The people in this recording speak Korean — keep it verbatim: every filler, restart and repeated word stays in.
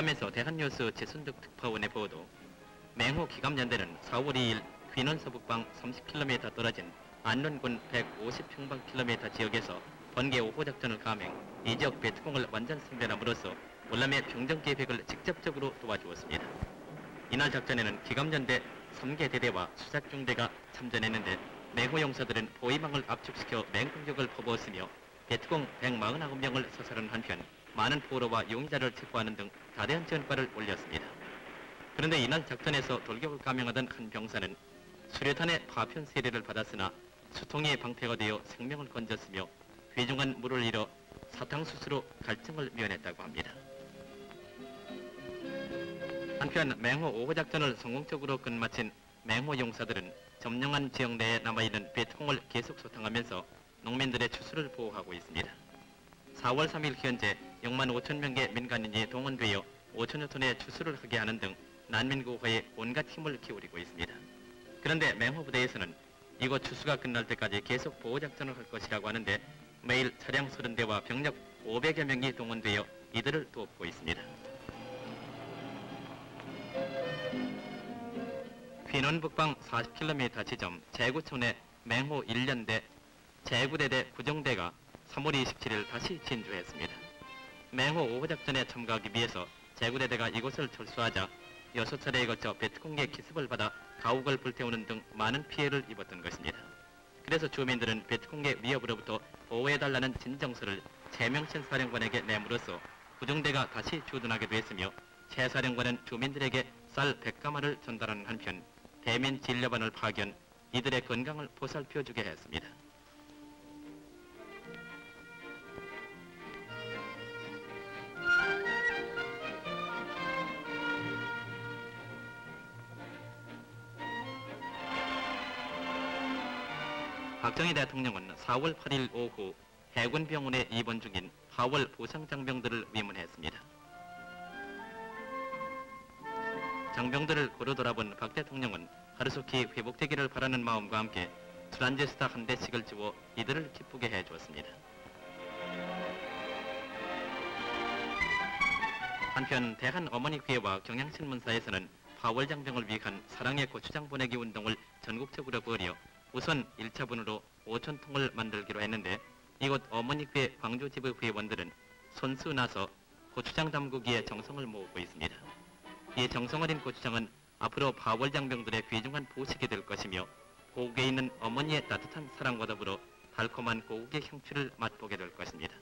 월남에서 대한뉴스 최순득 특파원의 보도, 맹호 기감연대는 사월 이일 귀는 서북방 삼십 킬로미터 떨어진 안론군 백오십 평방킬로미터 지역에서 번개 오 호 작전을 감행, 이 지역 베트콩을 완전 승멸함으로써 월남의 평정 계획을 직접적으로 도와주었습니다. 이날 작전에는 기감연대 삼 개 대대와 수색중대가 참전했는데 맹호 용사들은 포위망을 압축시켜 맹공격을 퍼부었으며 베트콩 백사십구 명을 사살한 한편 많은 포로와 용의자를 체포하는 등 다대한 전과를 올렸습니다. 그런데 이날 작전에서 돌격을 감행하던 한 병사는 수류탄의 파편 세례를 받았으나 수통이 방패가 되어 생명을 건졌으며 귀중한 물을 잃어 사탕수수로 갈증을 면했다고 합니다. 한편 맹호 오 호 작전을 성공적으로 끝마친 맹호 용사들은 점령한 지역 내에 남아있는 베트콩을 계속 소탕하면서 농민들의 추수를 보호하고 있습니다. 사월 삼일 현재 육만 오천 명의 민간인이 동원되어 오천여 톤의 추수를 하게 하는 등 난민 구호에 온갖 힘을 기울이고 있습니다. 그런데 맹호 부대에서는 이곳 추수가 끝날 때까지 계속 보호작전을 할 것이라고 하는데 매일 차량 서른 대와 병력 오백여 명이 동원되어 이들을 돕고 있습니다. 귀는 북방 사십 킬로미터 지점 제구촌의 맹호 일 년대 제구대대 구정대가 삼월 이십칠일 다시 진주했습니다. 맹호 오 호 작전에 참가하기 위해서 제구대대가 이곳을 철수하자 여섯 차례에 걸쳐 베트콩의 기습을 받아 가옥을 불태우는 등 많은 피해를 입었던 것입니다. 그래서 주민들은 베트콩의 위협으로부터 보호해달라는 진정서를 최명신 사령관에게 내므로써 구정대가 다시 주둔하게 됐으며 최 사령관은 주민들에게 쌀 백 가마를 전달하는 한편 대민 진료반을 파견, 이들의 건강을 보살펴주게 했습니다. 박정희 대통령은 사월 팔일 오후 해군병원에 입원 중인 하월 부상장병들을 위문했습니다. 장병들을 고루 돌아본 박 대통령은 하루속히 회복되기를 바라는 마음과 함께 술안제스타 한 대씩을 주어 이들을 기쁘게 해주었습니다. 한편 대한어머니회와 경향신문사에서는 파월 장병을 위한 사랑의 고추장 보내기 운동을 전국적으로 벌여 우선 일 차분으로 오천 통을 만들기로 했는데 이곳 어머니회 광주지부 회원들은 손수 나서 고추장 담그기에 정성을 모으고 있습니다. 이 정성 어린 고추장은 앞으로 파월 장병들의 귀중한 보식이 될 것이며 고국에 있는 어머니의 따뜻한 사랑과 더불어 달콤한 고국의 향취를 맛보게 될 것입니다.